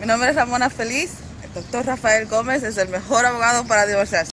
Mi nombre es Ramona Feliz. El doctor Rafael Gómez es el mejor abogado para divorciarse.